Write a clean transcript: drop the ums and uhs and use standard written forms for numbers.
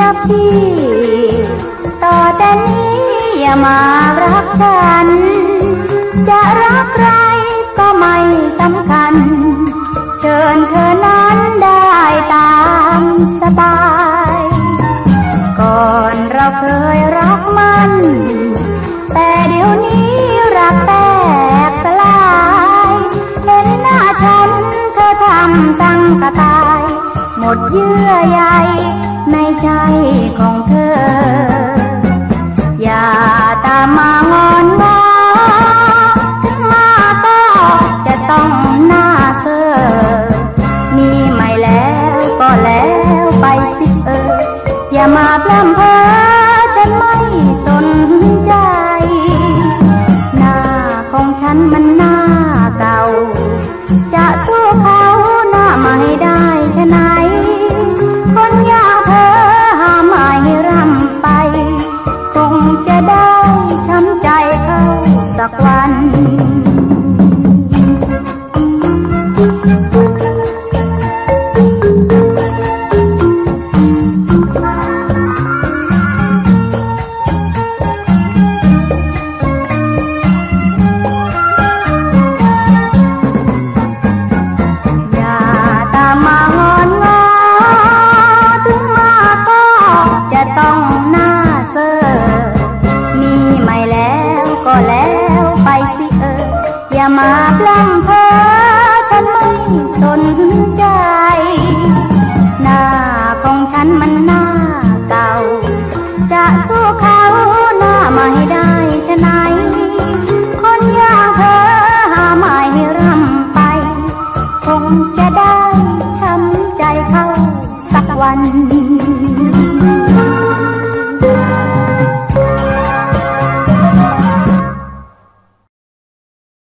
นะพี่ต่อแต่นี้อย่ามารักฉันจะรักใครก็ไม่สำคัญเชิญเธอนั้นได้ตามสบายก่อนเราเคยรักมันแต่เดี๋ยวนี้รักแตกสลายเห็นหน้าฉันเธอทำสังกะตายหมดเยื่อใยในใจของเธออย่าตามมางอนง้อถึงมาก็จะต้องหน้าเซ่อมีใหม่แล้วก็แล้วไปสิอย่ามาพร่ำเพ้อฉันไม่สนใจหน้าของฉันมันหน้าเก่าจะสู้เขาหน้าใหม่ได้ฉะไหนคนอย่างเธอห้ามไม่ร่ำไปคงจะได้ช้ำใจเขาสักวันต้องหน้าเซ่อมีใหม่แล้วก็แล้วไปสิอย่ามาพร่ำเพ้อฉันไม่สนใจหน้าของฉันมันหน้า